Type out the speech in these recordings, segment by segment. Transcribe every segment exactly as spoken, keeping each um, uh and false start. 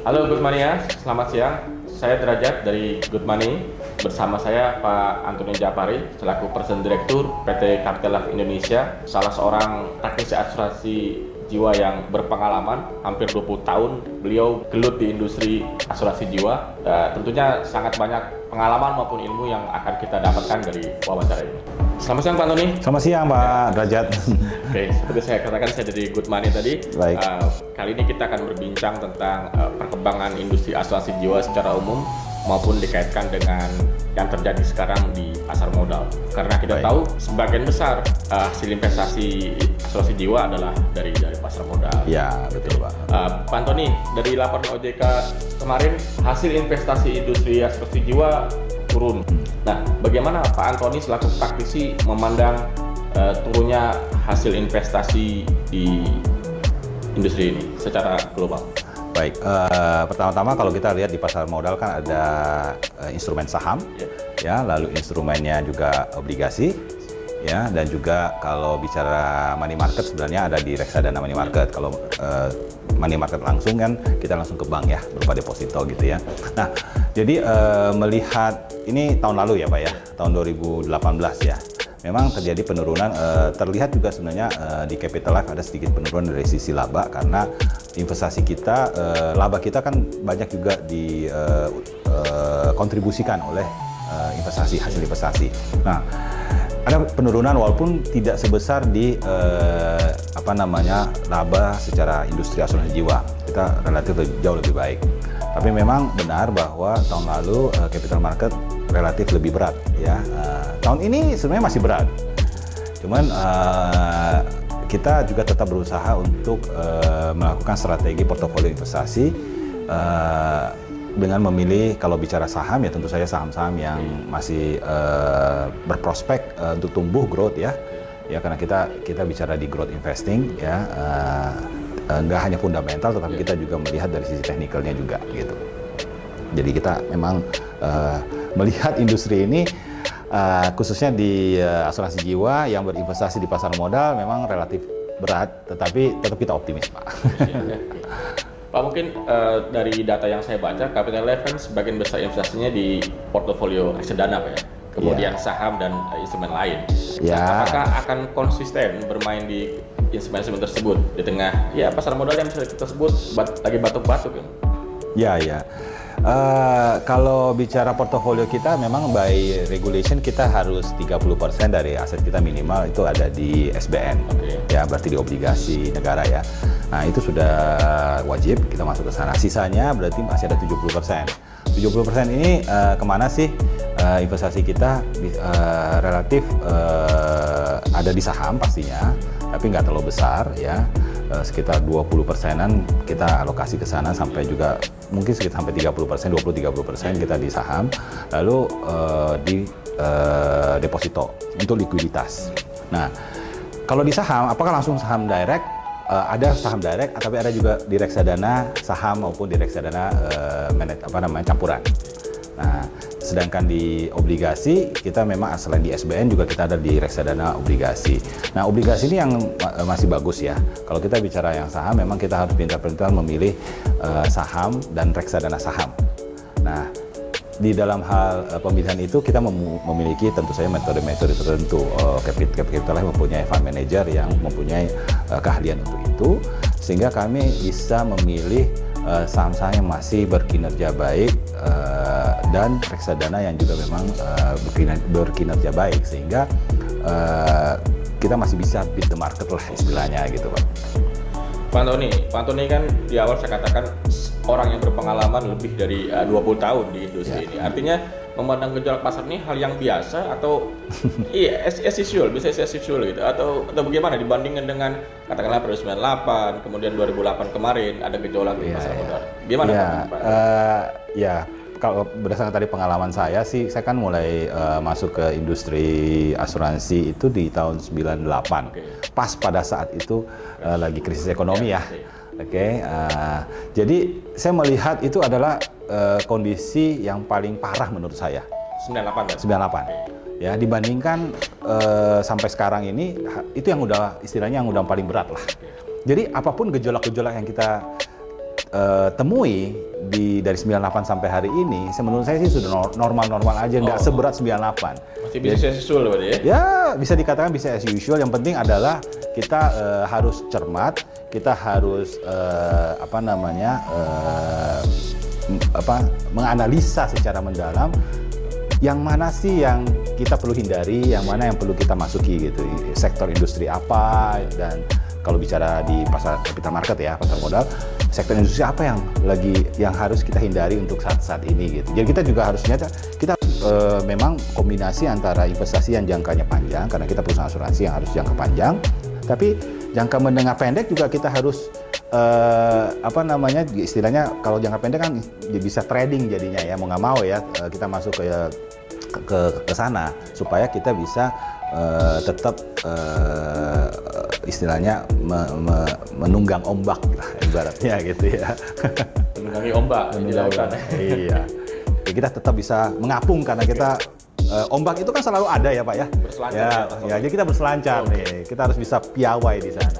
Halo Good Mania, selamat siang. Saya Derajat dari Good Money. Bersama saya Pak Antoni Japari, selaku Presiden Direktur P T Capital Life Indonesia, salah seorang praktisi asuransi jiwa yang berpengalaman hampir dua puluh tahun. Beliau gelut di industri asuransi jiwa. Uh, tentunya sangat banyak pengalaman maupun ilmu yang akan kita dapatkan dari wawancara ini. Selamat siang Pak Antoni. Selamat siang Pak Derajat. Oke, seperti saya katakan, saya dari Good Money tadi. Baik. Uh, kali ini kita akan berbincang tentang uh, perkembangan industri asuransi jiwa secara umum maupun dikaitkan dengan yang terjadi sekarang di pasar modal. Karena kita Baik. tahu sebagian besar uh, hasil investasi asuransi jiwa adalah dari dari pasar modal. Ya, betul Pak. Uh, Pak Antoni, dari laporan O J K kemarin hasil investasi industri asuransi jiwa turun. Nah, bagaimana Pak Antoni selaku praktisi memandang uh, turunnya hasil investasi di industri ini secara global? Baik, uh, pertama-tama kalau kita lihat di pasar modal kan ada uh, instrumen saham, Ya. ya, lalu instrumennya juga obligasi, ya, dan juga kalau bicara money market sebenarnya ada di reksadana money market. Kalau uh, money market langsung kan kita langsung ke bank ya, berupa deposito gitu ya. Nah, jadi uh, melihat ini tahun lalu ya Pak ya, tahun dua ribu delapan belas ya. Memang terjadi penurunan, uh, terlihat juga sebenarnya uh, di Capital Life ada sedikit penurunan dari sisi laba karena investasi kita, uh, laba kita kan banyak juga dikontribusikan uh, uh, oleh uh, investasi, hasil investasi. Nah, ada penurunan walaupun tidak sebesar di uh, apa namanya laba secara industri asuransi jiwa. Kita relatif lebih, jauh lebih baik. Tapi memang benar bahwa tahun lalu uh, capital market relatif lebih berat ya. Uh, tahun ini sebenarnya masih berat. Cuman uh, kita juga tetap berusaha untuk uh, melakukan strategi portofolio investasi uh, dengan memilih, kalau bicara saham ya tentu saja saham-saham yang masih uh, berprospek uh, untuk tumbuh growth ya. Ya karena kita kita bicara di growth investing ya. Uh, nggak hanya fundamental tetapi kita juga melihat dari sisi teknikalnya juga gitu. Jadi kita memang uh, melihat industri ini uh, khususnya di uh, asuransi jiwa yang berinvestasi di pasar modal memang relatif berat, tetapi tetap kita optimis Pak. Pak, mungkin uh, dari data yang saya baca, Capital Life kan sebagian besar investasinya di portofolio reksadana Pak ya, kemudian Ya. saham dan uh, instrumen lain. Ya. Apakah akan konsisten bermain di instrumen-instrumen tersebut di tengah ya pasar modal yang bisa kita sebut bat, lagi batuk-batuk ya? Ya, ya. Uh, kalau bicara portofolio kita memang by regulation kita harus tiga puluh persen dari aset kita minimal itu ada di S B N. Oke. Ya, berarti di obligasi negara ya. Nah, itu sudah wajib kita masuk ke sana. Sisanya berarti masih ada tujuh puluh persen. tujuh puluh persen ini uh, kemana sih uh, investasi kita? Uh, relatif uh, ada di saham pastinya, tapi nggak terlalu besar ya. Uh, sekitar dua puluh persenan kita alokasi ke sana, sampai juga mungkin sekitar sampai tiga puluh persen, dua puluh sampai tiga puluh persen kita di saham, lalu uh, di uh, deposito untuk likuiditas. Nah, kalau di saham, apakah langsung saham direct? Uh, ada saham direct, tapi ada juga di reksadana saham maupun di reksadana uh, manet, apa namanya campuran. Nah, sedangkan di obligasi kita memang selain di S B N juga kita ada di reksadana obligasi. Nah, obligasi ini yang uh, masih bagus ya. Kalau kita bicara yang saham, memang kita harus pintar-pintar memilih uh, saham dan reksadana saham. Nah, di dalam hal uh, pemilihan itu kita mem memiliki tentu saja metode-metode tertentu. Uh, Capital Capital Life mempunyai fund manager yang mempunyai uh, keahlian untuk itu, sehingga kami bisa memilih saham-saham uh, yang masih berkinerja baik uh, dan reksadana yang juga memang uh, berkinerja, berkinerja baik, sehingga uh, kita masih bisa beat the market lah istilahnya gitu Pak. Pak Antoni, Pak Antoni kan di awal saya katakan orang yang berpengalaman lebih dari uh, dua puluh tahun di industri ya. ini. Artinya memandang gejolak pasar ini hal yang biasa atau iya as, as usual, bisa as usual gitu, atau atau bagaimana dibandingkan dengan katakanlah pada sembilan puluh delapan, kemudian dua ribu delapan kemarin ada gejolak di ya, pasar ya. modal. Gimana ya, Pak? Uh, ya, kalau berdasarkan tadi pengalaman saya sih, saya kan mulai uh, masuk ke industri asuransi itu di tahun sembilan puluh delapan. Okay. Pas pada saat itu uh, lagi krisis ekonomi ya. ya. Oke, okay, uh, jadi saya melihat itu adalah uh, kondisi yang paling parah menurut saya. sembilan puluh delapan kan? sembilan puluh delapan. Okay. Ya, dibandingkan uh, sampai sekarang ini, itu yang udah istilahnya yang udah paling berat lah. Okay. Jadi apapun gejolak-gejolak yang kita uh, temui di dari sembilan puluh delapan sampai hari ini, menurut saya sih sudah normal-normal aja, nggak oh. seberat sembilan puluh delapan. Masih bisa as usual berarti ya? Ya, bisa dikatakan bisa as usual. Yang penting adalah kita uh, harus cermat, kita harus uh, apa namanya uh, apa menganalisa secara mendalam yang mana sih yang kita perlu hindari, yang mana yang perlu kita masuki gitu, sektor industri apa, dan kalau bicara di pasar capital market ya, pasar modal, sektor industri apa yang lagi yang harus kita hindari untuk saat-saat ini gitu. Jadi kita juga harusnya kita e, memang kombinasi antara investasi yang jangkanya panjang, karena kita perusahaan asuransi yang harus jangka panjang, tapi jangka menengah pendek juga kita harus e, apa namanya istilahnya, kalau jangka pendek kan bisa trading jadinya ya, mau nggak mau ya kita masuk ke ke ke sana supaya kita bisa uh, tetap uh, istilahnya me, me, menunggang ombak lah ibaratnya gitu ya. Menunggangi ombak di lautan. Iya. Ya, kita tetap bisa mengapung karena kita uh, ombak itu kan selalu ada ya Pak ya. Berselancar. Ya, ya, jadi kita berselancar oh, okay. nih. Kita harus bisa piawai di sana.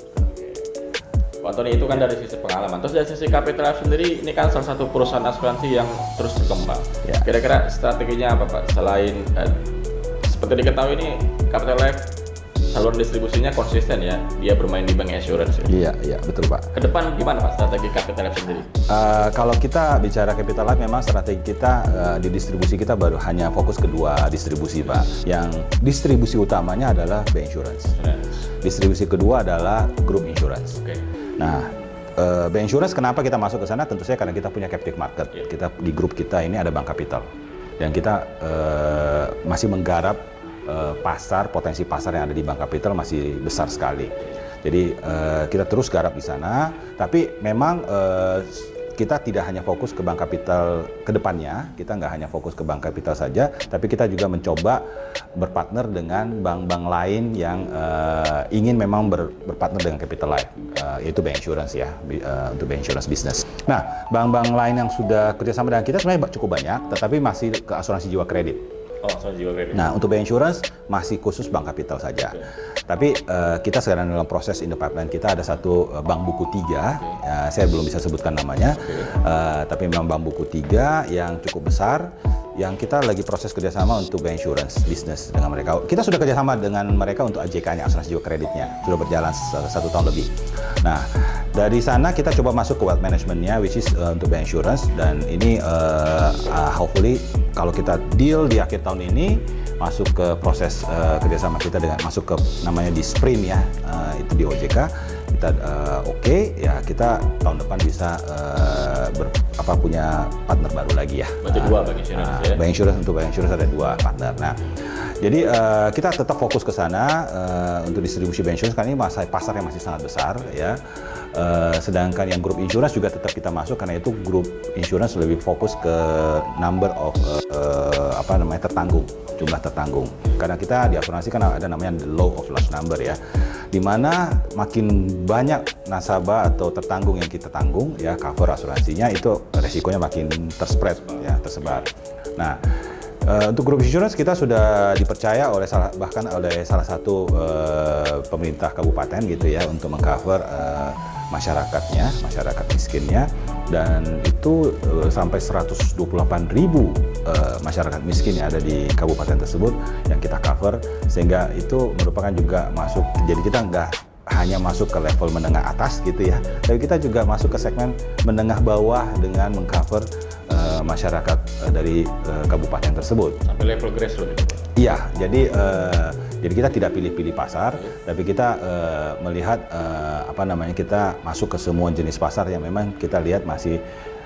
Pak Antoni, itu kan dari sisi pengalaman. Terus dari sisi Capital Life sendiri, ini kan salah satu perusahaan asuransi yang terus berkembang. Ya. Kira-kira strateginya apa Pak? Selain eh, seperti diketahui ini Capital Life saluran distribusinya konsisten ya, dia bermain di bank insurance. Ya? Iya, iya betul Pak. Kedepan gimana Pak strategi Capital Life sendiri? Uh, kalau kita bicara Capital Life, memang strategi kita uh, di distribusi kita baru hanya fokus ke dua distribusi Pak. Yang distribusi utamanya adalah bank insurance. Yes. Distribusi kedua adalah group insurance. Okay. Nah, uh, bank insurance kenapa kita masuk ke sana? Tentu saja karena kita punya captive market. Yeah. Kita di grup kita ini ada bank capital, dan kita uh, masih menggarap uh, pasar, potensi pasar yang ada di bank capital masih besar sekali. Jadi uh, kita terus garap di sana, tapi memang uh, kita tidak hanya fokus ke bank kapital ke depannya, kita nggak hanya fokus ke bank kapital saja, tapi kita juga mencoba berpartner dengan bank-bank lain yang uh, ingin memang ber, berpartner dengan Capital Life, uh, yaitu bank insurance ya, uh, untuk bank insurance business. Nah, bank-bank lain yang sudah kerjasama dengan kita sebenarnya cukup banyak, tetapi masih ke asuransi jiwa kredit. Oh, asuransi jiwa kredit. Nah, untuk bank insurance masih khusus bank kapital saja. Okay. Tapi uh, kita sekarang dalam proses in the pipeline, kita ada satu uh, bank buku tiga, okay. uh, saya belum bisa sebutkan namanya, okay. uh, tapi memang bank buku tiga yang cukup besar, yang kita lagi proses kerjasama untuk bank insurance business dengan mereka. Kita sudah kerjasama dengan mereka untuk A J K-nya, asuransi jiwa kreditnya, sudah berjalan satu tahun lebih. Nah, dari sana kita coba masuk ke wealth management-nya, which is uh, untuk bank insurance, dan ini uh, uh, hopefully kalau kita deal di akhir tahun ini, masuk ke proses uh, kerjasama kita dengan masuk ke namanya di sprint ya, uh, itu di O J K, kita uh, oke okay, ya kita tahun depan bisa uh, ber, apa punya partner baru lagi ya. Berarti uh, dua bank insurance uh, ya? Bank insurance, untuk bank insurance ada dua partner. Nah, jadi uh, kita tetap fokus ke sana uh, untuk distribusi bank insurance karena ini masa pasar yang masih sangat besar ya. Uh, sedangkan yang grup insurance juga tetap kita masuk karena itu grup insurance lebih fokus ke number of uh, uh, apa namanya tertanggung, jumlah tertanggung. Karena kita di asuransi kan ada namanya the law of large number ya, dimana makin banyak nasabah atau tertanggung yang kita tanggung ya, cover asuransinya itu resikonya makin terspread ya, tersebar. Nah, uh, untuk grup insurance kita sudah dipercaya oleh salah, bahkan oleh salah satu uh, pemerintah kabupaten gitu ya untuk mengcover uh, masyarakatnya, masyarakat miskinnya, dan itu uh, sampai seratus dua puluh delapan ribu uh, masyarakat miskin yang ada di kabupaten tersebut yang kita cover, sehingga itu merupakan juga masuk, jadi kita nggak hanya masuk ke level menengah atas gitu ya, tapi kita juga masuk ke segmen menengah bawah dengan mengcover uh, masyarakat uh, dari uh, kabupaten tersebut. Sampai level grassroots. Iya, jadi uh, jadi kita tidak pilih-pilih pasar, tapi kita uh, melihat uh, apa namanya kita masuk ke semua jenis pasar yang memang kita lihat masih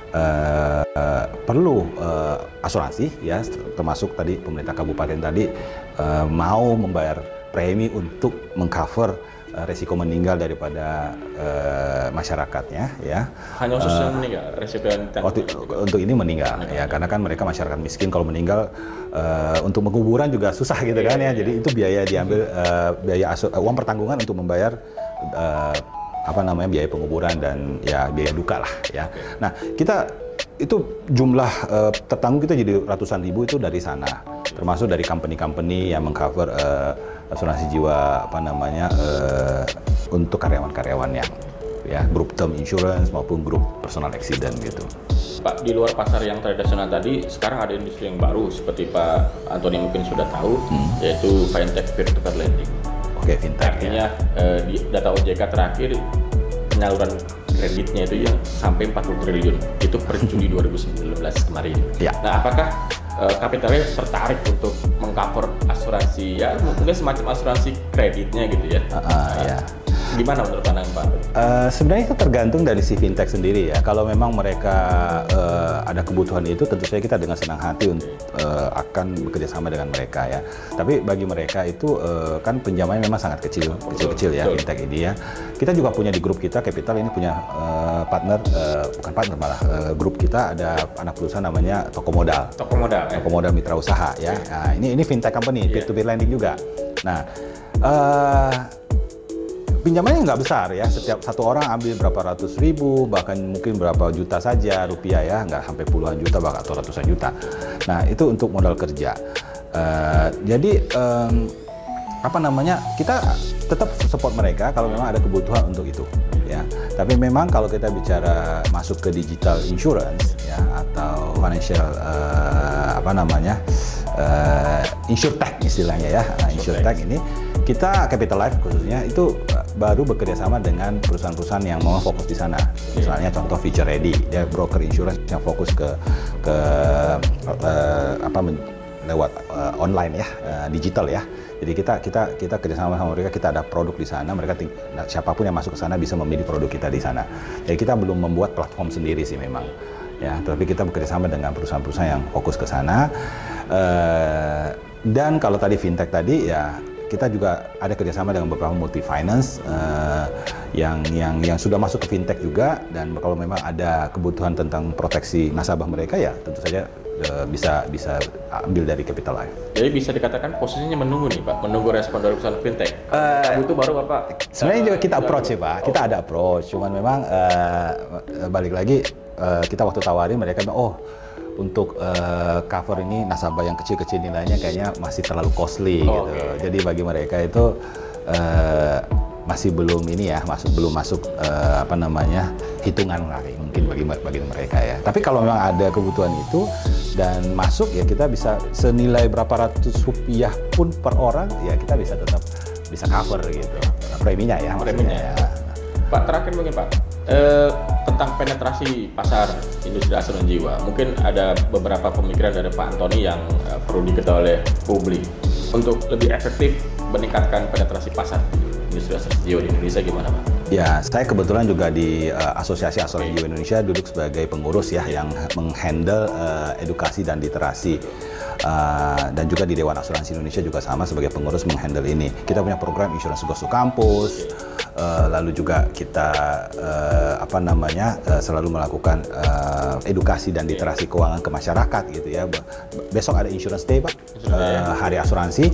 uh, uh, perlu uh, asuransi ya, termasuk tadi pemerintah kabupaten tadi uh, mau membayar premi untuk mengcover resiko meninggal daripada uh, masyarakatnya ya. Hanya khusus uh, yang meninggal, resiko yang ditanggung. Untuk ini meninggal, meninggal ya, karena kan mereka masyarakat miskin, kalau meninggal uh, untuk penguburan juga susah gitu yeah, kan ya. Yeah. Jadi itu biaya diambil uh, biaya asu, uh, uang pertanggungan untuk membayar uh, apa namanya biaya penguburan dan ya biaya duka lah ya. Okay. Nah, kita itu jumlah uh, tertanggung kita jadi ratusan ribu itu dari sana, termasuk dari company-company yang mengcover uh, asuransi jiwa apa namanya uh, untuk karyawan-karyawannya. ya, grup term insurance maupun grup personal accident gitu. Pak, di luar pasar yang tradisional tadi, sekarang ada industri yang baru seperti Pak Antoni mungkin sudah tahu, hmm. yaitu fintech peer-to-peer lending. Oke, fintech. Artinya ya. eh, di data O J K terakhir penyaluran kreditnya itu yang sampai empat puluh triliun itu per Juli dua ribu sembilan belas kemarin. Ya. Nah, apakah uh, Capitallife tertarik untuk mengcover asuransi ya mungkin semacam asuransi kreditnya gitu ya? Uh, uh, nah, ya. Gimana menurut pandangan Pak? Uh, sebenarnya itu tergantung dari si fintech sendiri ya. Kalau memang mereka uh, ada kebutuhan itu, tentu saja kita dengan senang hati untuk uh, akan bekerja sama dengan mereka ya. Tapi bagi mereka itu uh, kan pinjamannya memang sangat kecil, kecil-kecil ya fintech ini ya. Kita juga punya di grup kita Capital ini punya uh, partner, uh, bukan partner malah uh, grup kita ada anak perusahaan namanya Toko Modal. Toko Modal. Ya? Toko Modal Mitra Usaha ya. Nah, ini ini fintech company, peer to peer lending juga. Nah. Uh, Pinjamannya nggak besar ya, setiap satu orang ambil berapa ratus ribu, bahkan mungkin berapa juta saja rupiah ya, nggak sampai puluhan juta bahkan atau ratusan juta. Nah itu untuk modal kerja. Uh, jadi um, apa namanya, kita tetap support mereka kalau memang ada kebutuhan untuk itu ya. Tapi memang kalau kita bicara masuk ke digital insurance ya atau financial uh, apa namanya uh, insurtech istilahnya ya, nah, insurtech ini kita Capitallife khususnya itu baru bekerja sama dengan perusahaan-perusahaan yang mau fokus di sana. Misalnya contoh Future Ready, dia broker insurance yang fokus ke ke uh, apa men, lewat uh, online ya, uh, digital ya. Jadi kita kita kita kerjasama sama mereka, kita ada produk di sana, mereka ting, siapapun yang masuk ke sana bisa memilih produk kita di sana. Jadi kita belum membuat platform sendiri sih memang. Ya, tapi kita bekerja sama dengan perusahaan-perusahaan yang fokus ke sana. Uh, dan kalau tadi fintech tadi ya, kita juga ada kerjasama dengan beberapa multi finance uh, yang yang yang sudah masuk ke fintech juga, dan kalau memang ada kebutuhan tentang proteksi nasabah mereka ya tentu saja uh, bisa bisa ambil dari Capitallife. Jadi bisa dikatakan posisinya menunggu nih Pak, menunggu respon dari perusahaan fintech. Uh, butuh baru Bapak. Sebenarnya juga kita approach ya Pak, kita ada approach, cuman memang uh, balik lagi uh, kita waktu tawarin mereka bilang oh untuk uh, cover ini nasabah yang kecil-kecil nilainya kayaknya masih terlalu costly oh, gitu. Okay. Jadi bagi mereka itu uh, masih belum ini ya, masuk belum masuk uh, apa namanya hitungan lah mungkin bagi bagi mereka ya. Tapi kalau memang ada kebutuhan itu dan masuk ya kita bisa senilai berapa ratus rupiah pun per orang ya kita bisa tetap bisa cover gitu. Preminya ya, preminya. Ya. Pak terakhir mungkin Pak. Eh, tentang penetrasi pasar industri asuransi jiwa, mungkin ada beberapa pemikiran dari Pak Antoni yang uh, perlu diketahui oleh publik untuk lebih efektif meningkatkan penetrasi pasar industri asuransi jiwa di Indonesia, gimana Pak? Ya, saya kebetulan juga di uh, Asosiasi Asuransi Jiwa Indonesia duduk sebagai pengurus ya yang menghandle uh, edukasi dan literasi. Uh, dan juga di Dewan Asuransi Indonesia juga sama sebagai pengurus menghandle ini. Kita punya program Insurance Goes to Campus, uh, lalu juga kita uh, apa namanya uh, selalu melakukan uh, edukasi dan literasi keuangan ke masyarakat gitu ya. Besok ada Insurance Day Pak, uh, hari asuransi.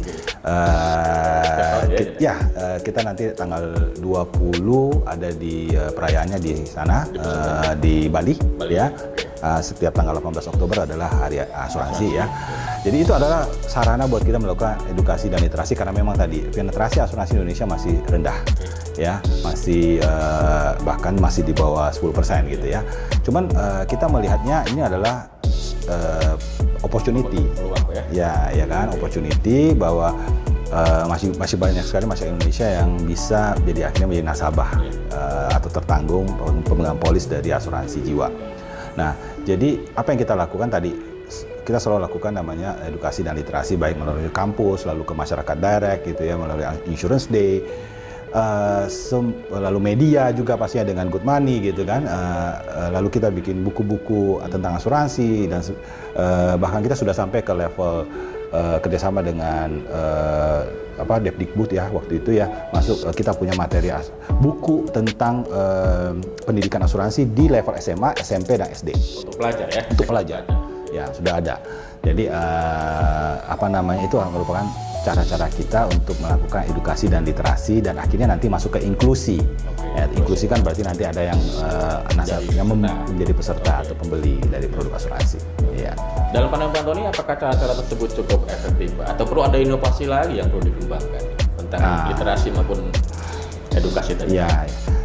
Uh, kita, ya uh, kita nanti tanggal dua puluh ada di uh, perayaannya di sana uh, di Bali, Bali ya. Uh, setiap tanggal delapan belas Oktober adalah hari asuransi ya. Jadi itu adalah sarana buat kita melakukan edukasi dan literasi karena memang tadi penetrasi asuransi Indonesia masih rendah ya, masih uh, bahkan masih di bawah sepuluh persen gitu ya. Cuman uh, kita melihatnya ini adalah uh, opportunity ya, ya kan, opportunity bahwa uh, masih masih banyak sekali masyarakat Indonesia yang bisa jadi akhirnya menjadi nasabah uh, atau tertanggung pemegang polis dari asuransi jiwa. Nah, jadi apa yang kita lakukan tadi, kita selalu lakukan namanya edukasi dan literasi baik melalui kampus, lalu ke masyarakat direct gitu ya, melalui Insurance Day, uh, lalu media juga pastinya dengan Good Money gitu kan, uh, lalu kita bikin buku-buku tentang asuransi dan uh, bahkan kita sudah sampai ke level uh, kerjasama dengan uh, apa Depdikbud ya waktu itu ya, masuk uh, kita punya materi as buku tentang uh, pendidikan asuransi di level S M A, S M P dan S D untuk pelajar ya, untuk pelajar ya sudah ada. Jadi uh, apa namanya itu merupakan cara-cara kita untuk melakukan edukasi dan literasi dan akhirnya nanti masuk ke inklusi. Okay. Ya, inklusi kan berarti nanti ada yang uh, nasabah yang menjadi peserta okay. atau pembeli dari produk asuransi. Ya. Dalam pandangan Pak Antoni, apakah cara-cara tersebut cukup efektif Pak? Atau perlu ada inovasi lagi yang perlu dikembangkan tentang nah, literasi maupun edukasi tadi? Ya,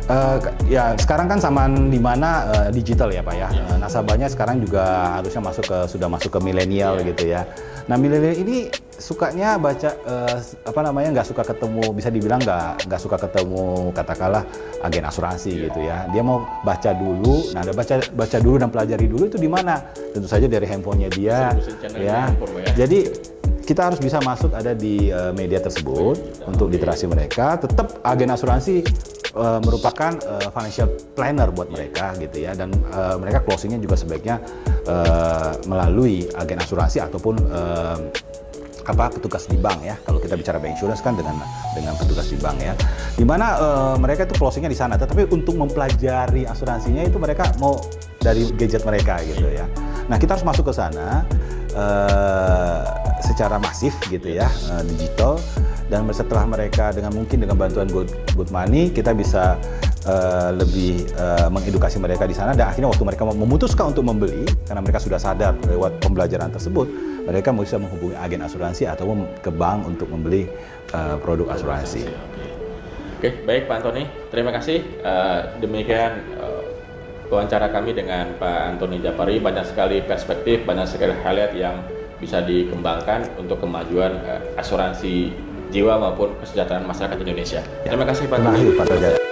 Uh, ya sekarang kan zaman di mana uh, digital ya Pak ya. Uh, nasabahnya sekarang juga harusnya masuk ke sudah masuk ke milenial yeah. gitu ya. Nah milenial ini sukanya baca uh, apa namanya nggak suka ketemu, bisa dibilang nggak nggak suka ketemu katakanlah agen asuransi yeah. gitu ya. Dia mau baca dulu. Nah ada baca baca dulu dan pelajari dulu itu di mana? Tentu saja dari handphonenya dia ya. ya. Jadi kita harus bisa masuk ada di uh, media tersebut oh, untuk literasi mereka. Tetap agen asuransi uh, merupakan uh, financial planner buat mereka gitu ya, dan uh, mereka closingnya juga sebaiknya uh, melalui agen asuransi ataupun uh, apa petugas di bank ya. Kalau kita bicara bank insurance kan dengan dengan petugas di bank ya, dimana uh, mereka itu closingnya di sana. Tetapi untuk mempelajari asuransinya itu mereka mau dari gadget mereka gitu ya. Nah kita harus masuk ke sana uh, secara masif gitu ya, uh, digital. Dan setelah mereka dengan mungkin dengan bantuan Good, Good Money kita bisa uh, lebih uh, mengedukasi mereka di sana, dan akhirnya waktu mereka memutuskan untuk membeli karena mereka sudah sadar lewat pembelajaran tersebut, mereka bisa menghubungi agen asuransi ataupun ke bank untuk membeli uh, produk asuransi. Oke, baik Pak Antoni, terima kasih. Uh, demikian uh, wawancara kami dengan Pak Antoni Japari. Banyak sekali perspektif, banyak sekali highlight yang bisa dikembangkan untuk kemajuan uh, asuransi jiwa maupun kesejahteraan masyarakat Indonesia. Ya. Terima kasih Pak Antoni.